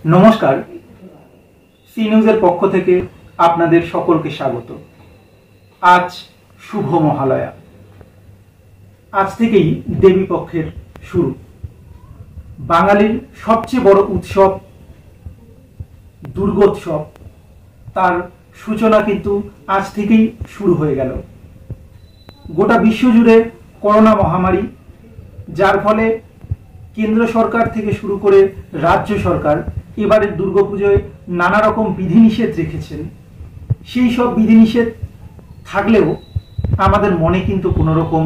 নমস্কার, সি নিউজের পক্ষ থেকে আপনাদের সকলকে স্বাগত। আজ শুভ মহালয়া। আজ থেকেই দেবী পক্ষের শুরু। বাঙালির সবচেয়ে বড় উৎসব দুর্গোৎসব, তার সূচনা কিন্তু আজ থেকেই শুরু হয়ে গেল। গোটা বিশ্বজুড়ে করোনা মহামারী, যার ফলে কেন্দ্র সরকার থেকে শুরু করে রাজ্য সরকার এবারের দুর্গাপুজোয় নানা রকম বিধিনিষেধ রেখেছেন। সেই সব বিধিনিষেধ থাকলেও আমাদের মনে কিন্তু কোনো রকম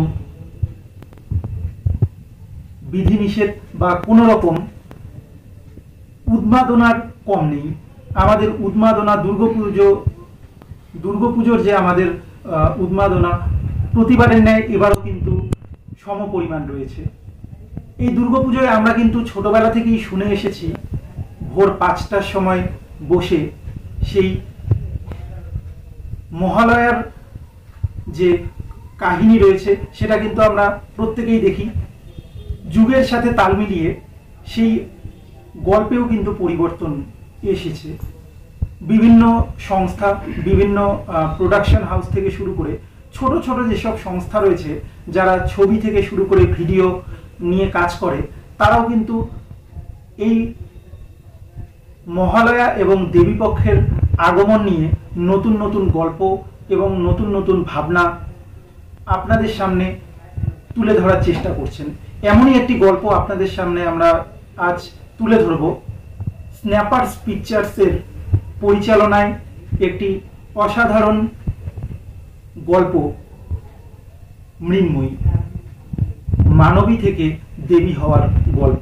বিধিনিষেধ বা কোনো রকম উন্মাদনার কম নেই। আমাদের উন্মাদনা দুর্গাপুজোর যে আমাদের উন্মাদনা প্রতিবারের ন্যায় এবারও কিন্তু সম পরিমাণ রয়েছে। এই দুর্গাপুজোয় আমরা কিন্তু ছোটবেলা থেকেই শুনে এসেছি, ভোর 5টার সময় বসে সেই মহালয়ার যে কাহিনী রয়েছে সেটা কিন্তু আমরা প্রত্যেকেই দেখি। যুগের সাথে তাল মিলিয়ে সেই গল্পেও কিন্তু পরিবর্তন এসেছে। বিভিন্ন সংস্থা, বিভিন্ন প্রোডাকশন হাউস থেকে শুরু করে ছোট ছোট যেসব সংস্থা রয়েছে, যারা ছবি থেকে শুরু করে ভিডিও নিয়ে কাজ করে, তারাও কিন্তু এই মহালয়া এবং দেবীপক্ষের আগমন নিয়ে নতুন নতুন গল্প এবং নতুন নতুন ভাবনা আপনাদের সামনে তুলে ধরার চেষ্টা করছেন। এমনই একটি গল্প আপনাদের সামনে আমরা আজ তুলে ধরব। স্ন্যাপার্স পিকচার্সের পরিচালনায় একটি অসাধারণ গল্প, মৃন্ময়ী, মানবী থেকে দেবী হওয়ার গল্প।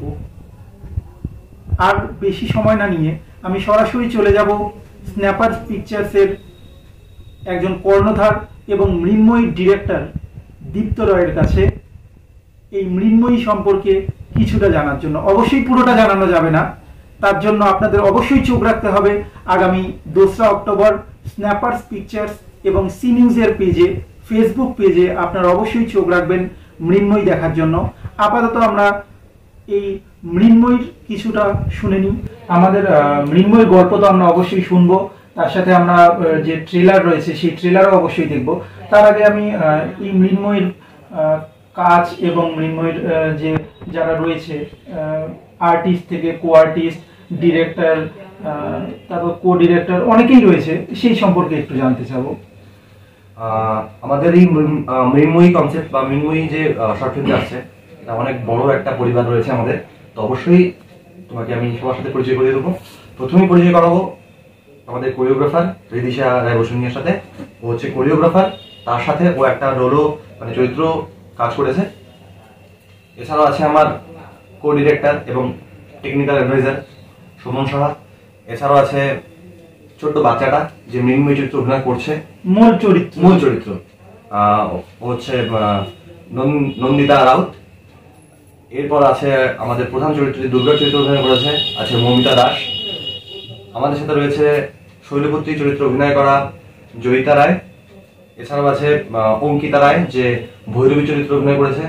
আর বেশি সময় না নিয়ে আমি সরাসরি চলে যাব স্ন্যাপার্স পিকচার্সের একজন কর্ণধার এবং মৃন্ময়ী ডিরেক্টর দীপ্ত রয়ের কাছে এই মৃন্ময়ী সম্পর্কে কিছুটা জানার জন্য। অবশ্যই পুরোটা জানানো যাবে না, তার জন্য আপনাদের অবশ্যই চোখ রাখতে হবে আগামী 2রা অক্টোবর স্ন্যাপার্স পিকচার্স এবং সি নিউজের পেজে, ফেসবুক পেজে আপনারা অবশ্যই চোখ রাখবেন মৃন্ময়ী দেখার জন্য। আপাতত আমরা এই মৃন্ময়ীর কিছুটা শুনে নিই। আমাদের মৃন্ময়ীর গল্প তো আমরা অবশ্যই শুনবো, তার সাথে আমরা যে ট্রেলার রয়েছে সেই ট্রেলারও অবশ্যই দেখব। তার আগে আমি এই মৃন্ময়ীর কাজ এবং মৃন্ময়ীর যে যারা রয়েছে আর্টিস্ট থেকে কো আর্টিস্ট, ডিরেক্টর, তারপর কো ডিরেক্টর অনেকেই রয়েছে, সেই সম্পর্কে একটু জানতে চাবো। আমাদের এই মৃন্ময়ী কনসেপ্ট বা মৃন্ময়ী যে শর্ট ফিল্মটা আছে, এটা অনেক বড় একটা পরিবার রয়েছে আমাদের। তো অবশ্যই তোমাকে আমি সবার সাথে পরিচয় করিয়ে দেবো। প্রথমেই পরিচয় করাবো আমাদের কোরিওগ্রাফার রিদিশা রায় বসুনিয়ার সাথে। ও হচ্ছে কোরিওগ্রাফার, তার সাথে ও একটা রোলও মানে চরিত্র কাজ করেছে। এছাড়াও আছে আমার কো ডিরেক্টর এবং টেকনিক্যাল অ্যাডভাইজার সুমন সাহা। এছাড়াও আছে ছোট্ট বাচ্চাটা যে মৃন্ময়ী চরিত্র অভিনয় করছে, মূল চরিত্র ও হচ্ছে নন্দিতা রাউত। এরপর আছে আমাদের প্রধান চরিত্র যে দুর্গা চরিত্র অভিনয় করেছে আছে মৌমিতা দাস। আমাদের সাথে রয়েছে শৈলপুত্রী চরিত্র অভিনয় করা জয়িতা রায়। এছাড়াও আছে অঙ্কিতা রায় যে ভৈরবী চরিত্র অভিনয় করেছে।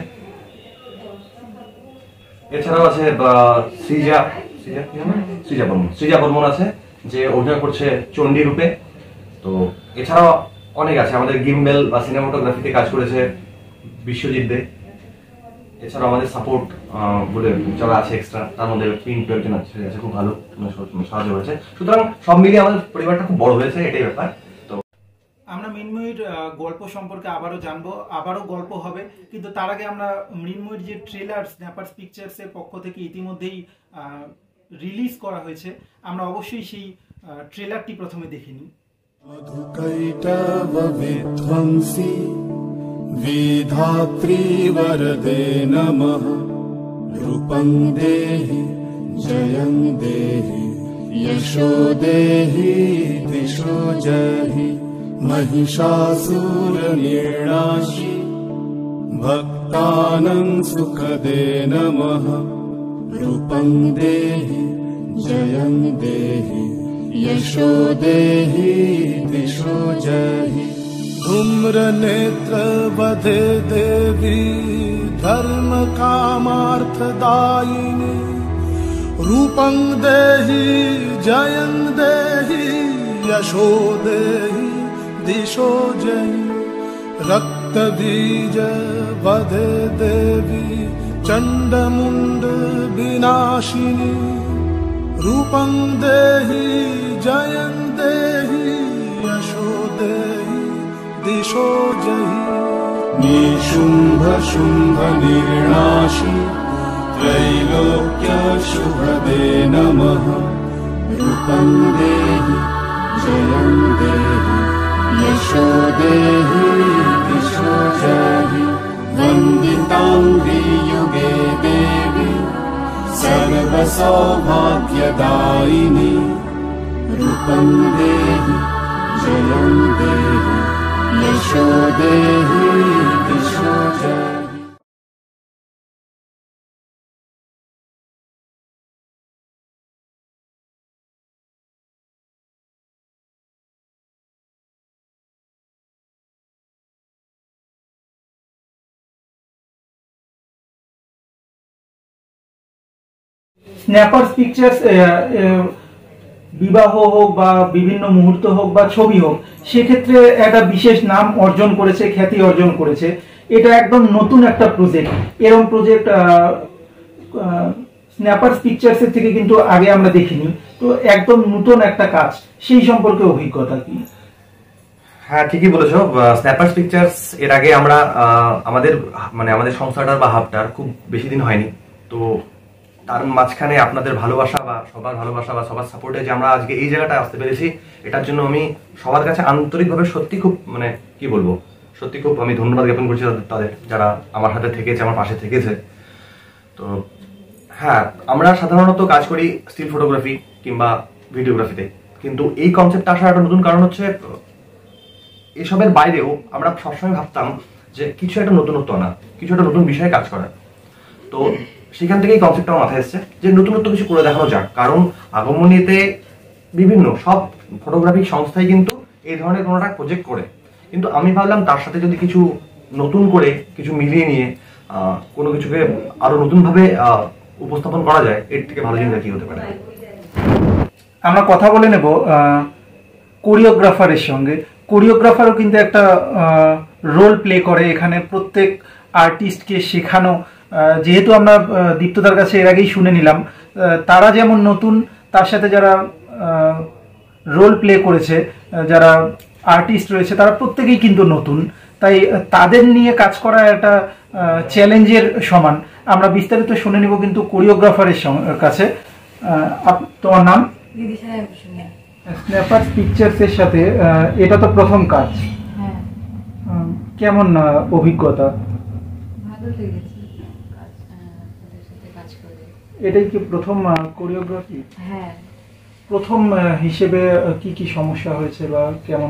এছাড়াও আছে সৃজা বর্মন আছে যে অভিনয় করছে চণ্ডী রূপে। তো এছাড়াও অনেক আছে, আমাদের গিম্বেল বা সিনেমাটোগ্রাফিতে কাজ করেছে বিশ্বজিৎ দে। এছাড়াও আমাদের সাপোর্ট বলে যারা আছে এক্সট্রা, তার মধ্যে প্রিন্ট একজন আছে, খুব ভালো সাহায্য করেছে। সুতরাং সব মিলিয়ে আমাদের পরিবারটা খুব বড় হয়েছে, এটাই ব্যাপার। তো আমরা মৃন্ময়ীর গল্প সম্পর্কে আবারও জানবো, আবারও গল্প হবে, কিন্তু তার আগে আমরা মৃন্ময়ীর যে ট্রেলার স্ন্যাপার্স পিকচার্সের পক্ষ থেকে ইতিমধ্যেই রিলিজ করা হয়েছে, আমরা অবশ্যই সেই ট্রেলারটি প্রথমে দেখে নিই। বিধ্বংসী বিধাত্রী বরদে নমঃ রূপং দেহি জয়ং দেহি যশো দেহি দিশো জহি महिषासुर निर्णाशी भक्तानां सुखदे नमः रूपं देहि जयं देहि यशो देहि दिशो जहि धूम्र नेत्र बधे देवी धर्म कामार्थदायिनी रूपं देहि जयं देहि यशो देहि दिशो जयि रक्तबीज वधे देवी चण्डमुण्ड विनाशिनी रूपं देहि जयं देहि यशो देहि दिशो जयि निशुम्भ शुम्भ निर्नाशि त्रैलोक्य शुभदे नमः रूपं देहि जयं देहि यशो देहि दिशो जयि वन्दिताङ्घ्रि युगे देवी सर्वसौभाग्यदायिनी रूपं देहि जयं देहि यशो देहि दिशो जयि স্ন্যাপার্স পিকচার্স বিবাহ হোক বা বিভিন্ন মুহূর্ত হোক বা ছবি হোক, সেক্ষেত্রে একটা বিশেষ নাম অর্জন করেছে, খ্যাতি অর্জন করেছে। এটা একদম নতুন একটা প্রজেক্ট। এরকম প্রজেক্ট স্ন্যাপার্স পিকচার্সের থেকে কিন্তু আগে আমরা দেখিনি। তো একদম নতুন একটা কাজ, সেই সম্পর্কে অভিজ্ঞতা কি? হ্যাঁ, ঠিকই বলেছো। স্ন্যাপার্স পিকচার্স এর আগে আমরা আমাদের সংস্থাটার বা হাবটার খুব বেশি দিন হয়নি। তো তার মাঝখানে আপনাদের ভালোবাসা বা সবার ভালোবাসা বা সবার সাপোর্টে যে আমরা আজকে এই জায়গাটায় আসতে পেরেছি, এটার জন্য আমি সবার কাছে আন্তরিকভাবে সত্যি খুব সত্যি খুব আমি ধন্যবাদ জ্ঞাপন করছি তাদের যারা আমার সাথে থেকেছে, আমার পাশে থেকেছে। তো হ্যাঁ, আমরা সাধারণত কাজ করি স্টিল ফটোগ্রাফি কিংবা ভিডিওগ্রাফিতে, কিন্তু এই কনসেপ্টটা আসার একটা নতুন কারণ হচ্ছে এসবের বাইরেও আমরা সবসময় ভাবতাম যে কিছু একটা নতুনত্ব আনা, কিছু একটা নতুন বিষয়ে কাজ করা। তো সেখান থেকেই কনসেপ্টটা আমার মাথায় এসছে যে নতুনত্ব কিছু করে দেখানো যাক। কারণ আগমনীতে বিভিন্ন সব ফটোগ্রাফিক সংস্থায় কিন্তু এই ধরনের কোনো একটা প্রজেক্ট করে, কিন্তু আমি ভাবলাম তার সাথে যদি কিছু নতুন করে কিছু মিলিয়ে নিয়ে কোনো কিছুকে আরো নতুনভাবে উপস্থাপন করা যায়, এর থেকে ভালো জিনিস কি হতে পারে। আমরা কথা বলে নেব কোরিওগ্রাফারের সঙ্গে। কোরিওগ্রাফারও কিন্তু একটা রোল প্লে করে এখানে। প্রত্যেক আর্টিস্টকে শেখানো, যেহেতু আমরা দীপ্তদার কাছে এর আগেই শুনে নিলাম, তারা যেমন নতুন, তার সাথে যারা রোল প্লে করেছে, যারা আর্টিস্ট রয়েছে, তারা প্রত্যেকেই কিন্তু নতুন। তাই তাদের নিয়ে কাজ করা একটা চ্যালেঞ্জের সমান। আমরা বিস্তারিত শুনে নিব কিন্তু কোরিওগ্রাফারের কাছে। তোমার নাম? স্ন্যাপার্স পিকচার্সের সাথে এটা তো প্রথম কাজ। হ্যাঁ। কেমন অভিজ্ঞতা? ভালো লেগেছে তাদের সাথে কাজ করে। এটাই কি প্রথম কোরিওগ্রাফি? হ্যাঁ। প্রথম হিসেবে কি কি সমস্যা হয়েছে বা কেমন?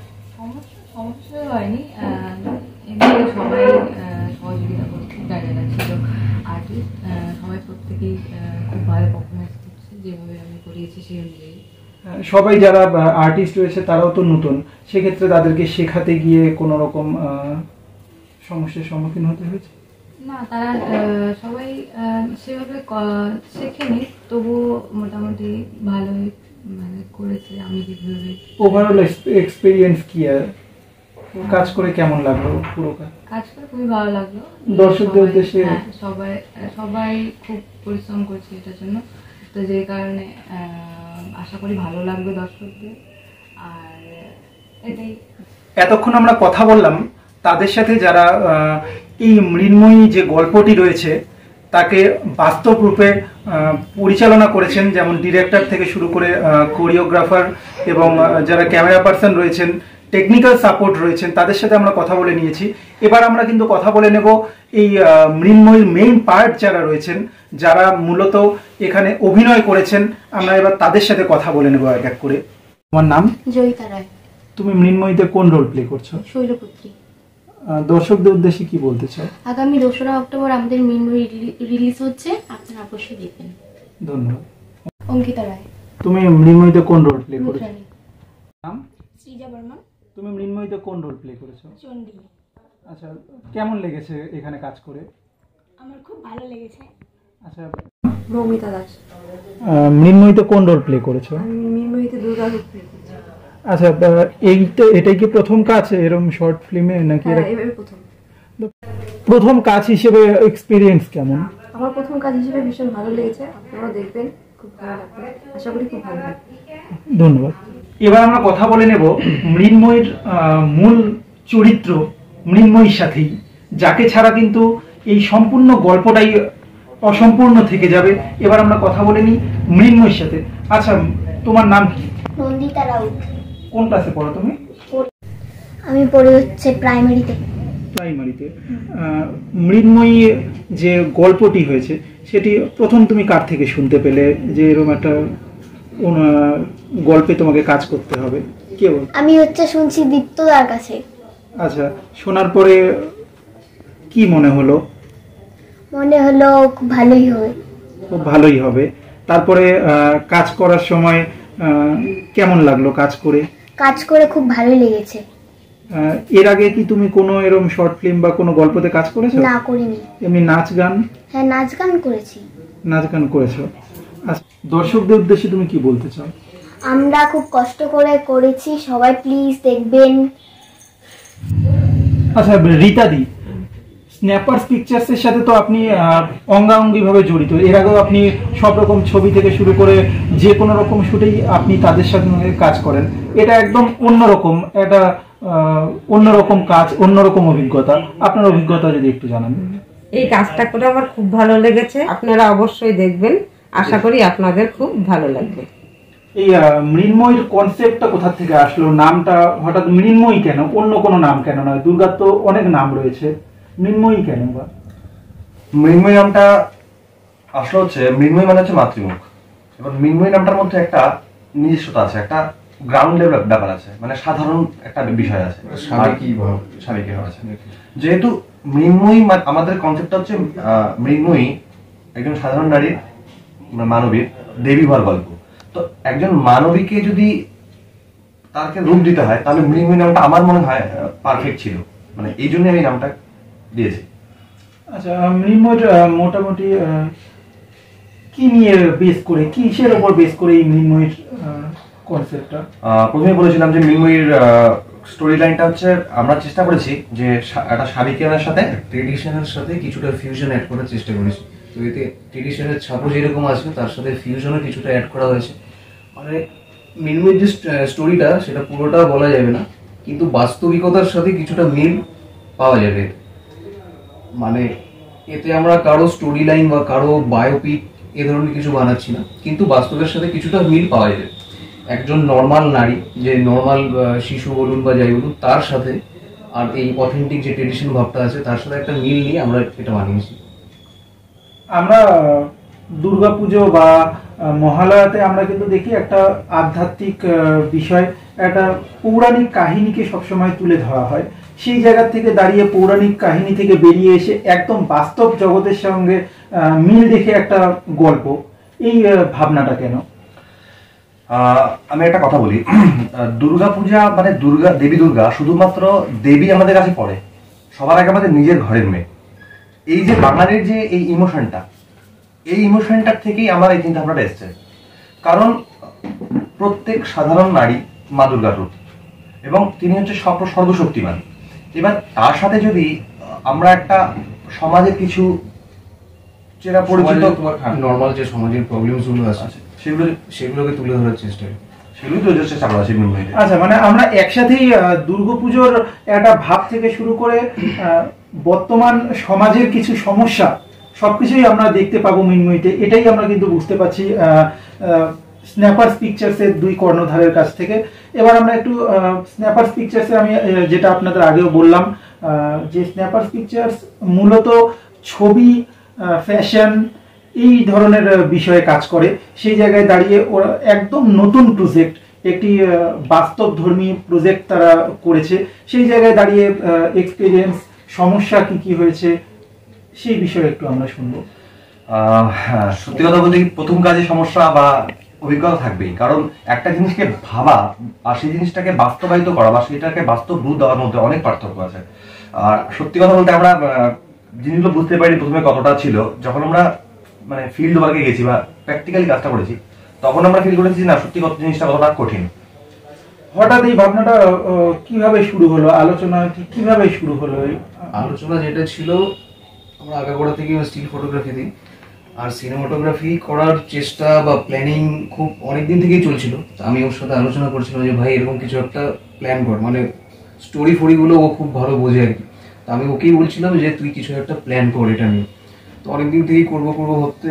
সমস্যা হয়নি, এমনি সবাই সহযোগিতা করছে, যারা ছিল আর্টিস্ট সবাই প্রত্যেকেই খুব ভালো পারফরমেন্স করছে, যেভাবে আমি করিয়েছি সেই অনুযায়ী। সবাই যারা আর্টিস্ট রয়েছে তারাও তো নতুন, সেক্ষেত্রে তাদেরকে শেখাতে গিয়ে কোনো রকম সমস্যার সম্মুখীন হতে হয়েছে? না, তারা সবাই সেভাবে শেখেনি, তবুও মোটামুটি ভালোই করেছে। আমি যেভাবে ওভারঅল এক্সপেরিয়েন্স কি, কাজ করে কেমন লাগলো? পুরো কাজ করে খুবই ভালো লাগলো। দর্শকদের উদ্দেশ্যে সবাই খুব পরিশ্রম করছে এটার জন্য, তো যে কারণে আশা করি ভালো লাগবে দর্শকদের। আর এটাই। এতক্ষণ আমরা কথা বললাম তাদের সাথে যারা এই মৃন্ময়ী যে গল্পটি রয়েছে তাকে বাস্তব রূপে পরিচালনা করেছেন, যেমন ডিরেক্টর থেকে শুরু করে কোরিওগ্রাফার এবং যারা ক্যামেরা পার্সন রয়েছেন, টেকনিক্যাল সাপোর্ট রয়েছেন, তাদের সাথে আমরা কথা বলে নিয়েছি। এবার আমরা কিন্তু কথা বলে নেব এই মৃন্ময়ীর মেইন পার্ট যারা রয়েছেন, যারা মূলত এখানে অভিনয় করেছেন। আমরা এবার তাদের সাথে কথা বলে নেব এক এক করে। তোমার নাম? জয়িতা রায়। তুমি মৃন্ময়ীতে কোন রোল প্লে করছো? শৈলপুত্রী। দর্শকদের উদ্দেশ্যে কি বলতে চাও? আগামী 2রা অক্টোবর আমাদের মৃন্ময়ী রিলিজ হচ্ছে, আপনারা অবশ্যই দেখবেন। ধন্যবাদ। অঙ্কিতা রায়। তুমি মৃন্ময়ীতে কোন রোল প্লে করেছো? মুদ্রাণী। নাম? শ্রীজা বর্মন। তুমি মৃন্ময়ীতে কোন রোল প্লে করেছো? চণ্ডী। আচ্ছা, কেমন লেগেছে এখানে কাজ করে? আমার খুব ভালো লেগেছে। আচ্ছা, মৌমিতা দাস। মৃন্ময়ীতে কোন রোল প্লে করেছো? আমি মৃন্ময়ীতে দুর্গা রূপ প্লে করছি। আচ্ছা, এটাই কি প্রথম কাজ এরকম শর্ট ফিল্মে নাকি হ্যাঁ, এবারে প্রথম। প্রথম কাজ হিসেবে এক্সপিরিয়েন্স কেমন? আমার প্রথম কাজ হিসেবে ভীষণ ভালো লেগেছে, আপনারাও দেখবেন, খুব ভালো লাগবে, আশা করি খুব ভালো লাগবে। ধন্যবাদ। এবার আমরা কথা বলে নেব মৃন্ময়ীর মূল চরিত্র মৃন্ময়ীর সাথেই, যাকে ছাড়া কিন্তু এই সম্পূর্ণ গল্পটাই অসম্পূর্ণ থেকে যাবে। এবার আমরা কথা বলে নিই মৃন্ময়ীর সাথে। আচ্ছা, তোমার নাম কি? নন্দিতা রাউত। কোন ক্লাসে পড়ো তুমি? আমি পড়ি হচ্ছে প্রাইমারিতে। প্রাইমারিতে। মৃন্ময়ী যে গল্পটি হয়েছে সেটি প্রথম তুমি কার থেকে শুনতে পেলে যে এরকম একটা গল্পে তোমাকে কাজ করতে হবে? কে বল? আমি হচ্ছে শুনছি দীপ্তদার কাছে। আচ্ছা, শোনার পরে কি মনে হলো? মনে হলো খুব ভালোই হবে। খুব ভালোই হবে। তারপরে কাজ করার সময় কেমন লাগলো কাজ করে? কাজ করে খুব ভালোই লেগেছে। এর আগে কি তুমি কোনো এরকম শর্ট ফিল্ম বা কোনো গল্পতে কাজ করেছো? না, করিনি। এমনি নাচ গান? হ্যাঁ, নাচ গান করেছি। নাচ গান করেছো। আচ্ছা, দর্শকদের উদ্দেশ্যে তুমি কি বলতে চাও? আমরা খুব কষ্ট করে করেছি, সবাই প্লিজ দেখবেন। আচ্ছা, রীতাদি, স্ন্যাপার্স পিকচার্সের সাথে তো আপনি অঙ্গাঙ্গিভাবে জড়িত। এর আগেও আপনি সব রকম ছবি থেকে শুরু করে যে কোনো রকম শুটেই আপনি তাদের সাথে কাজ করেন। এটা একদম অন্যরকম, এটা অন্যরকম কাজ, অন্যরকম অভিজ্ঞতা। আপনার অভিজ্ঞতা যদি একটু জানান। এই কাজটা করে আমার খুব ভালো লেগেছে, আপনারা অবশ্যই দেখবেন, আশা করি আপনাদের খুব ভালো লাগবে। এই মৃন্ময়ীর কনসেপ্টটা কোথা থেকে আসলো? নামটা হঠাৎ মৃন্ময়ী কেন? অন্য কোনো নাম কেন নয়? দুর্গার তো অনেক নাম রয়েছে, মৃন্ময়ী কেন? বা মৃন্ময়ী নামটা আসলে হচ্ছে, মৃন্ময়ী মানে হচ্ছে মাতৃমুখ। এবার মৃন্ময়ী নামটার মধ্যে একটা নিজস্বতা আছে, একটা গ্রাউন্ড লেভেল ব্যাপার আছে, মানে সাধারণ একটা বিষয় আছে, স্বাভাবিক আছে। যেহেতু মৃন্ময়ী আমাদের কনসেপ্টটা হচ্ছে মৃন্ময়ী একজন সাধারণ নারীর, মানবীর দেবী হওয়ার গল্প। তো একজন মানবীকে যদি তাকে রূপ দিতে হয় তাহলে মৃন্ময়ী নামটা আমার মনে হয় পারফেক্ট ছিল, মানে এই জন্য আমি নামটা দিয়েছি। আচ্ছা, মৃন্ময়ীর মোটামুটি কি নিয়ে বেস করে, কিসের উপর বেস করে এই মৃন্ময়ীর কনসেপ্টটা? প্রথমে বলেছিলাম যে মৃন্ময়ীর স্টোরি লাইনটা হচ্ছে, আমরা চেষ্টা করেছি যে একটা সাবিকের সাথে ট্রেডিশনের সাথে কিছুটা ফিউশন অ্যাড করার চেষ্টা করেছি। তো এতে ট্রেডিশনের ছাপও যেরকম আছে তার সাথে ফিউশনও কিছুটা অ্যাড করা হয়েছে। মানে মৃন্ময়ীর যে স্টোরিটা সেটা পুরোটা বলা যাবে না, কিন্তু বাস্তবিকতার সাথে কিছুটা মিল পাওয়া যাবে। মানে এতে আমরা কারো স্টোরি লাইন বা কারো বায়োপিক এ ধরনের কিছু বানাচ্ছি না, কিন্তু বাস্তবের সাথে কিছুটা মিল পাওয়া যাবে। একজন নর্মাল নারী, যে নর্মাল শিশু বলুন বা যাই বলুন, তার সাথে আর এই অথেন্টিক যে ট্রেডিশন ভাবটা আছে তার সাথে একটা মিল নিয়ে আমরা এটা বানিয়েছি। আমরা দুর্গাপুজো বা মহালয়াতে আমরা কিন্তু দেখি একটা আধ্যাত্মিক বিষয়, একটা পৌরাণিক কাহিনীকে সবসময় তুলে ধরা হয়। সেই জায়গা থেকে দাঁড়িয়ে পৌরাণিক কাহিনী থেকে বেরিয়ে এসে একদম বাস্তব জগতের সঙ্গে মিল রেখে একটা গল্প, এই ভাবনাটা কেন? আমি একটা কথা বলি, দুর্গা পূজা মানে দেবী দুর্গা শুধুমাত্র দেবী আমাদের কাছে পড়ে, সবার আগে আমাদের নিজের ঘরের মেয়ে। এই যে বাঙালির যে এই ইমোশনটার থেকেই আমার এই চিন্তা ভাবনাটা এসছে। কারণ প্রত্যেক সাধারণ নারী মা দুর্গার রূপ, এবং তিনি হচ্ছে সর্বশক্তিমান। এবার তার সাথে যদি আমরা একটা সমাজের কিছু চেনা পরিচিত নর্মাল যে সমাজের প্রবলেমস গুলো আছে সেগুলোকে তুলে ধরার চেষ্টা, সেগুলো তো চেষ্টা করা আছে। আচ্ছা, মানে আমরা একসাথেই দুর্গাপুজোর একটা ভাব থেকে শুরু করে বর্তমান সমাজের কিছু সমস্যা সবকিছুই আমরা দেখতে পাবো মৃন্ময়ীতে, এটাই আমরা কিন্তু বুঝতে পারছি স্ন্যাপার্স পিকচার্সের দুই কর্ণধারের কাছ থেকে। এবার আমরা একটু স্ন্যাপার্স পিকচার্সে, আমি যেটা আপনাদের আগেও বললাম যে স্ন্যাপার্স পিকচার্স মূলত ছবি, ফ্যাশন এই ধরনের বিষয়ে কাজ করে। সেই জায়গায় দাঁড়িয়ে ওরা একদম নতুন প্রজেক্ট, একটি বাস্তবধর্মী প্রজেক্ট তারা করেছে। সেই জায়গায় দাঁড়িয়ে এক্সপিরিয়েন্স, সমস্যা কি কি হয়েছে সেই বিষয়ে একটু আমরা শুনবো। সত্যি কথা বলতে প্রথম কাজে সমস্যা বা অভিজ্ঞতা থাকবেই, কারণ একটা জিনিসকে ভাবা আর সেই জিনিসটাকে বাস্তবায়িত করা বা সেটাকে বাস্তব রূপ দেওয়ার মধ্যে অনেক পার্থক্য আছে। আর সত্যি কথা বলতে আমরা জিনিসগুলো বুঝতে পারি প্রথমে কতটা ছিল, যখন আমরা মানে ফিল্ড ওয়ার্কে গেছি বা প্র্যাকটিক্যালি কাজটা করেছি, তখন আমরা ফিল করেছি না সত্যি কত জিনিসটা কতটা কঠিন। হঠাৎ এই ভাবনাটা কিভাবে শুরু হলো, আলোচনা কিভাবে শুরু হলো? আলোচনা যেটা ছিল, আমরা আগাগোড়া থেকে স্টিল ফটোগ্রাফি দিই, আর সিনেমাটোগ্রাফি করার চেষ্টা বা প্ল্যানিং খুব অনেকদিন থেকেই চলছিল। আমি ওর সাথে আলোচনা করছিলাম যে ভাই এরকম কিছু একটা প্ল্যান কর, মানে স্টোরি ফোরিগুলো ও খুব ভালো বোঝে আর কি। তো আমি ওকেই বলছিলাম যে তুই কিছু একটা প্ল্যান কর এটা নিয়ে। তো অনেকদিন থেকেই করবো ভাবতে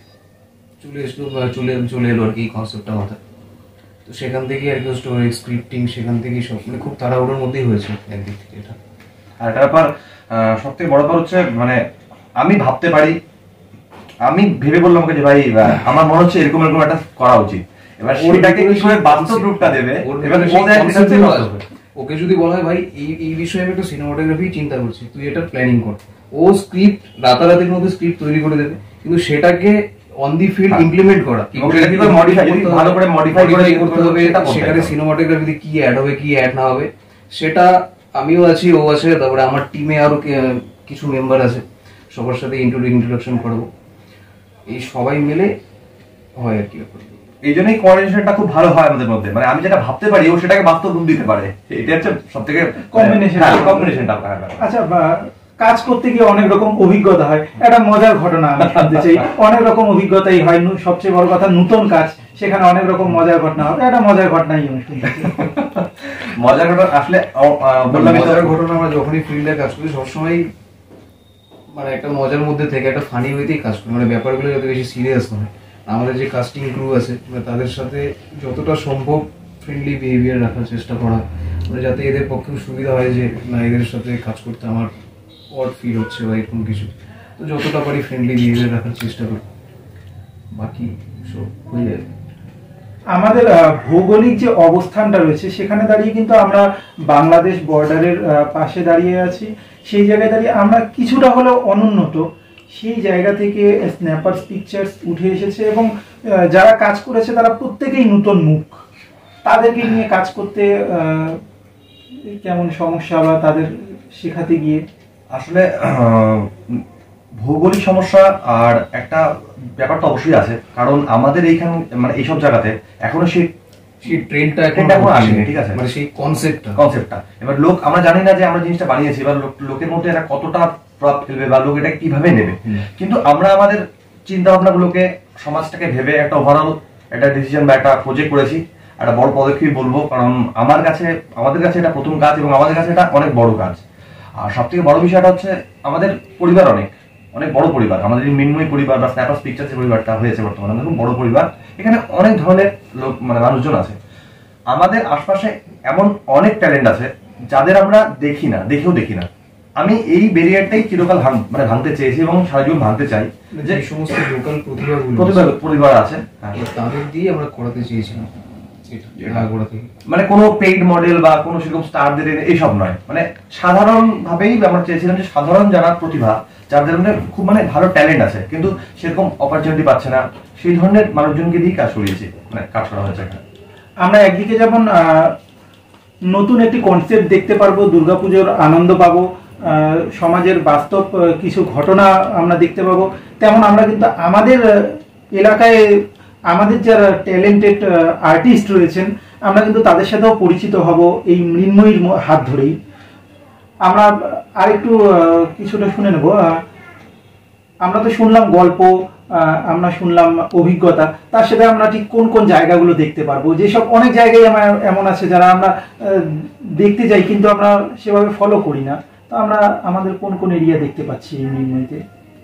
চলে এলো আর কি এই কনসেপ্টটা মাথায়। তো সেখান থেকেই আর কি স্টোরি স্ক্রিপ্টিং সেখান থেকেই সব মানে খুব তাড়াহুড়োর মধ্যেই হয়েছে একদিক থেকে এটা। আর এটার ব্যাপার সব থেকে বড় ব্যাপার হচ্ছে মানে আমি ভাবতে পারি, আমি ভেবে বললাম ওকে যে ভাই আমার মনে হচ্ছে এরকম এরকম একটা করা উচিত। এবার ওটাকে কি করে বাস্তব রূপটা দেবে, এবার ওকে যদি বলা হয় ভাই এই বিষয়ে আমি একটা সিনেমাটোগ্রাফি চিন্তা করছি, তুই এটা প্ল্যানিং কর, ও স্ক্রিপ্ট রাতারাতির মধ্যে স্ক্রিপ্ট তৈরি করে দেবে, কিন্তু সেটাকে অন দি ফিল্ড ইমপ্লিমেন্ট করা, ভালো করে মডিফাই করতে হবে, সেখানে সিনেমাটোগ্রাফিতে কি অ্যাড হবে কি অ্যাড না হবে সেটা আমিও আছি, ও আছে, তারপরে আমার টিমে আরো কিছু মেম্বার আছে, সবার সাথে ইন্ট্রোডাকশন করবো, এই সবাই মিলে হয় আর কি। এই জন্যই কোঅর্ডিনেশনটা খুব ভালো হয় আমাদের মধ্যে, মানে আমি যেটা ভাবতে পারি ও সেটাকে বাস্তব রূপ দিতে পারে, এটা হচ্ছে সবথেকে কম্বিনেশনটা। আচ্ছা, কাজ করতে গিয়ে অনেক রকম অভিজ্ঞতা হয়, একটা মজার ঘটনা আমি শুনতে চাই। অনেক রকম অভিজ্ঞতাই হয়, সবচেয়ে বড় কথা নতুন কাজ, সেখানে অনেক রকম মজার ঘটনা হবে, একটা মজার ঘটনাই আমি শুনতে চাই। মজার ঘটনা আসলে বললাম, মজার ঘটনা আমরা যখনই ফিল্ডে কাজ করি সবসময় মানে একটা মজার মধ্যে থেকে একটা ফানি ওয়েতেই কাজ করি, মানে ব্যাপারগুলো যাতে বেশি সিরিয়াস নয়। আমাদের যে কাস্টিং ক্রু আছে তাদের সাথে যতটা সম্ভব ফ্রেন্ডলি বিহেভিয়ার রাখার চেষ্টা করা, মানে যাতে এদের পক্ষেও সুবিধা হয় যে না এদের সাথে কাজ করতে আমার অড ফিল হচ্ছে বা এরকম কিছু, তো যতটা পারি ফ্রেন্ডলি বিহেভিয়ার রাখার চেষ্টা করি, বাকি সব হয়ে যায়। আমাদের ভৌগোলিক যে অবস্থানটা রয়েছে সেখানে দাঁড়িয়ে কিন্তু আমরা বাংলাদেশ বর্ডারের পাশে দাঁড়িয়ে আছি, সেই জায়গায় দাঁড়িয়ে আমরা কিছুটা হলেও অনুন্নত, সেই জায়গা থেকে স্ন্যাপার্স পিকচার্স উঠে এসেছে এবং যারা কাজ করেছে তারা প্রত্যেকেই নতুন মুখ। তাদেরকে নিয়ে কাজ করতে কেমন সমস্যা বা তাদের শেখাতে গিয়ে? আসলে ভৌগোলিক সমস্যা আর একটা ব্যাপারটা অবশ্যই আছে, কারণ আমাদের এইখানে মানে এইসব জায়গাতে এখনো সেই ট্রেনটা এখনো আসেনি, ঠিক আছে, মানে সেই কনসেপ্টটা। এবার লোক আমরা জানি না যে আমরা জিনিসটা বানিয়েছি, এবার লোকের মধ্যে এটা কতটা প্রভাব ফেলবে বা লোক এটা কিভাবে নেবে, কিন্তু আমরা আমাদের চিন্তা ভাবনাগুলোকে সমাজটাকে ভেবে একটা ওভারঅল একটা ডিসিশন বা একটা প্রজেক্ট করেছি, একটা বড় পদক্ষেপ বলবো, কারণ আমাদের কাছে এটা প্রথম কাজ এবং আমাদের কাছে এটা অনেক বড় কাজ। আর সব থেকে বড় বিষয়টা হচ্ছে আমাদের পরিবার অনেক বড় পরিবার, আমাদের মৃন্ময়ী পরিবার বা স্ন্যাপার্স পিকচার্স যে পরিবারটা হয়েছে বর্তমানে আমাদের খুব বড় পরিবার, এখানে অনেক ধরনের লোক মানে মানুষজন আছে। আমাদের আশপাশে এমন অনেক ট্যালেন্ট আছে যাদের আমরা দেখেও দেখি না। আমি এই ব্যারিয়ারটাই চিরকাল ভাঙতে চেয়েছি এবং সারা জীবন ভাঙতে চাই, যে সমস্ত লোকাল পরিবার আছে তাদের দিয়ে আমরা করাতে চেয়েছিলাম, মানে কোনো পেইড মডেল বা কোনো সেরকম স্টারদের এইসব নয়, মানে সাধারণ ভাবেই আমরা চেয়েছিলাম যে সাধারণ যারা প্রতিভা, যাদের মধ্যে খুব মানে ভালো ট্যালেন্ট আছে কিন্তু সেরকম অপরচুনিটি পাচ্ছে না, সেই ধরনের মানুষজনকে দিয়ে কাজ করিয়েছি, মানে কাজ করা হয়েছে। আমরা একদিকে যেমন নতুন একটি কনসেপ্ট দেখতে পারবো, দুর্গাপুজোর আনন্দ পাবো, সমাজের বাস্তব কিছু ঘটনা আমরা দেখতে পাবো, তেমন আমরা কিন্তু আমাদের এলাকায় আমাদের যারা ট্যালেন্টেড আর্টিস্ট রয়েছেন আমরা কিন্তু তাদের সাথেও পরিচিত হব এই মৃন্ময়ীর হাত ধরেই। আমরা আরেকটু কিছুটা শুনে নেব। আমরা তো শুনলাম গল্প, আমরা শুনলাম অভিজ্ঞতা, তার সাথে আমরা ঠিক কোন কোন জায়গাগুলো দেখতে পারবো, যেসব অনেক জায়গায় এমন আছে যারা আমরা দেখতে যাই কিন্তু আমরা সেভাবে ফলো করি না, তো আমরা আমাদের কোন কোন এরিয়া দেখতে পাচ্ছি এই মৃন্ময়ীতে?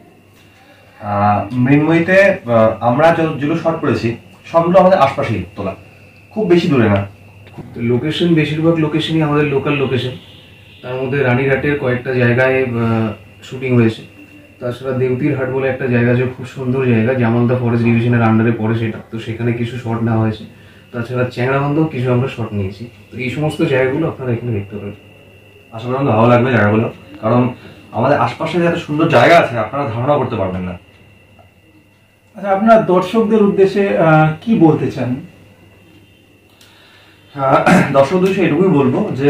মৃন্ময়ীতে আমরা যেগুলো শর্ট করেছি সবগুলো আমাদের আশপাশেই তোলা, খুব বেশি দূরে না। লোকেশন বেশিরভাগ লোকেশনই আমাদের লোকাল লোকেশন, তার মধ্যে রানীঘাটের কয়েকটা জায়গায় শুটিং হয়েছে, তাছাড়া দেউতির হাট বলে একটা জায়গা যে খুব সুন্দর জায়গা, জামালদা ফরেস্ট ডিভিশনের আন্ডারে পড়ে সেটা, তো সেখানে কিছু শট নেওয়া হয়েছে, তাছাড়া চ্যাংড়াবান্ধেও কিছু আমরা শট নিয়েছি। তো এই সমস্ত জায়গাগুলো আপনারা এখানে দেখতে পাবেন, আশা করি ভালো লাগবে জায়গাগুলো, কারণ আমাদের আশপাশে এত সুন্দর জায়গা আছে আপনারা ধারণা করতে পারবেন না। আচ্ছা, আপনার দর্শকদের উদ্দেশ্যে কি বলতে চান? দর্শকদের উদ্দেশ্যে এটুকুই বলবো যে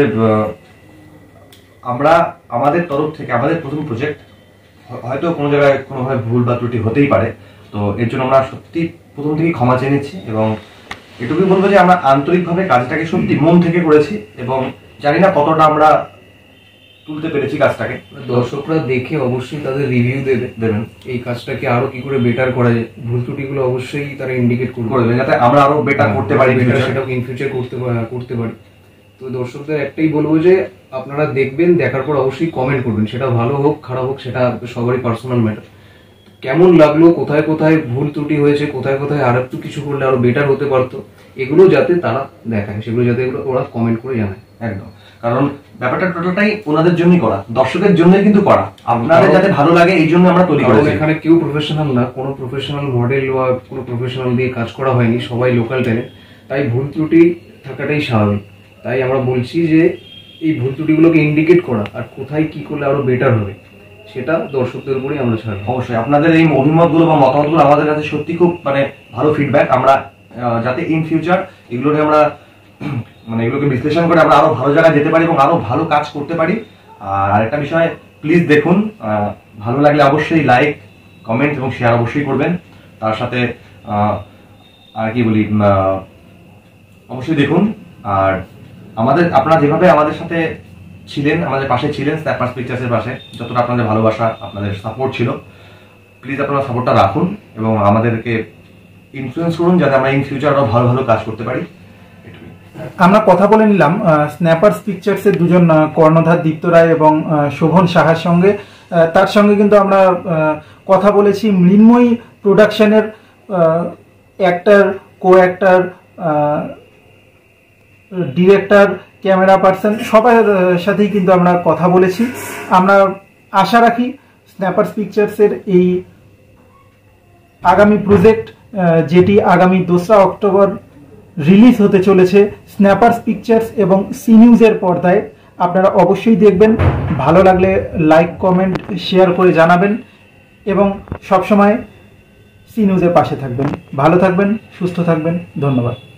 আমরা আমাদের তরফ থেকে আমাদের প্রথম প্রজেক্ট, হয়তো কোনো জায়গায় কোনোভাবে ভুল বা ত্রুটি হতেই পারে, তো এর জন্য আমরা সত্যি প্রথম থেকেই ক্ষমা চেয়ে নিচ্ছি, এবং এটুকুই বলবো যে আমরা আন্তরিকভাবে কাজটাকে সত্যি মন থেকে করেছি, এবং জানি না কতটা আমরা তুলতে পেরেছি কাজটাকে। দর্শকরা দেখে অবশ্যই তাদের রিভিউ দেবেন এই কাজটাকে আরো কি করে বেটার করা যায়, ভুল ত্রুটিগুলো অবশ্যই তারা ইন্ডিকেট করে দেবেন যাতে আমরা আরো বেটার করতে পারি, সেটাও ইন ফিউচার করতে পারি। তো দর্শকদের একটাই বলবো যে আপনারা দেখবেন, দেখার পর অবশ্যই কমেন্ট করবেন, সেটা ভালো হোক খারাপ হোক সেটা সবারই পার্সোনাল ম্যাটার। কেমন লাগলো, কোথায় কোথায় ভুল ত্রুটি হয়েছে, কোথায় কোথায় আর একটু কিছু করলে আরো বেটার হতে পারতো, এগুলো যাতে তারা দেখায়, সেগুলো যাতে ওরা কমেন্ট করে জানায়। একদম, কারণ ব্যাপারটা টোটালটাই ওনাদের জন্যই করা, দর্শকের জন্যই কিন্তু করা, আপনাদের যাতে ভালো লাগে এই জন্য আমরা তৈরি করেছি। এখানে কেউ প্রফেশনাল না, কোনো প্রফেশনাল মডেল বা কোনো প্রফেশনাল দিয়ে কাজ করা হয়নি, সবাই লোকাল ট্যালেন্ট, তাই ভুল ত্রুটি থাকাটাই স্বাভাবিক। তাই আমরা বলছি যে এই ভুল ত্রুটিগুলোকে ইন্ডিকেট করা আর কোথায় কি করলে আরো বেটার হবে সেটা দর্শকদের উপরেই আমরা ছাড়ব। অবশ্যই আপনাদের এই অভিমতগুলো বা মতামতগুলো আমাদের কাছে সত্যি খুব ভালো ফিডব্যাক, আমরা যাতে ইন ফিউচার এগুলো নিয়ে আমরা এগুলোকে বিশ্লেষণ করে আমরা আরো ভালো জায়গায় যেতে পারি এবং আরো ভালো কাজ করতে পারি। আর আরেকটা বিষয়, প্লিজ দেখুন, ভালো লাগলে অবশ্যই লাইক, কমেন্ট এবং শেয়ার অবশ্যই করবেন। তার সাথে আর কি বলি, অবশ্যই দেখুন। আর আপনারা যেভাবে আমাদের সাথে ছিলেন, আমাদের পাশে ছিলেন, স্ন্যাপার্স পিকচার্সের পাশে, যতটা আপনাদের ভালোবাসা, আপনাদের সাপোর্ট ছিল, প্লিজ আপনারা সাপোর্টটা রাখুন এবং আমাদেরকে ইনফ্লুয়েন্স করুন যাতে আমরা ইন ফিউচার আরো ভালো ভালো কাজ করতে পারি। আমরা কথা বলে নিলাম স্ন্যাপার্স পিকচার্সের দুজন কর্ণধার দীপ্ত রায় এবং শোভন সাহার সঙ্গে। তার সঙ্গে কিন্তু আমরা কথা বলেছি মৃন্ময়ী প্রোডাকশনের actor, co actor, director, camera person, সবার সাথেই কিন্তু আমরা কথা বলেছি। আমরা আশা রাখি স্ন্যাপার্স পিকচার্সের এই আগামী প্রজেক্ট, যেটি আগামী 2রা অক্টোবর রিলিজ হতে চলেছে স্ন্যাপার্স পিকচার্স এবং সি নিউজের পর্দায়, আপনারা অবশ্যই দেখবেন। ভালো লাগলে লাইক, কমেন্ট, শেয়ার করে জানাবেন এবং সবসময় সি নিউজের পাশে থাকবেন। ভালো থাকবেন, সুস্থ থাকবেন, ধন্যবাদ।